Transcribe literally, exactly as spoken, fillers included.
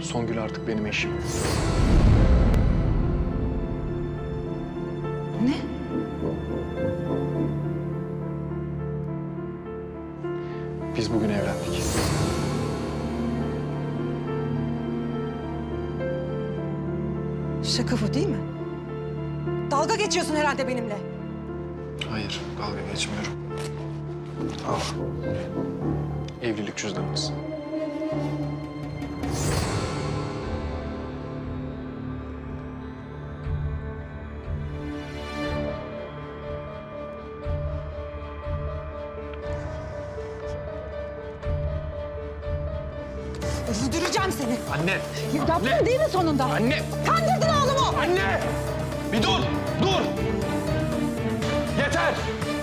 Songül artık benim eşim. Ne? Biz bugün evlendik. Şaka bu değil mi? Dalga geçiyorsun herhalde benimle. Hayır, dalga geçmiyorum. Al. Evlilik cüzdanımız. Öldüreceğim seni. Anne! Yaptın değil mi sonunda? Anne! Kandırdın oğlumu. Anne! Bir dur! Dur! Yeter!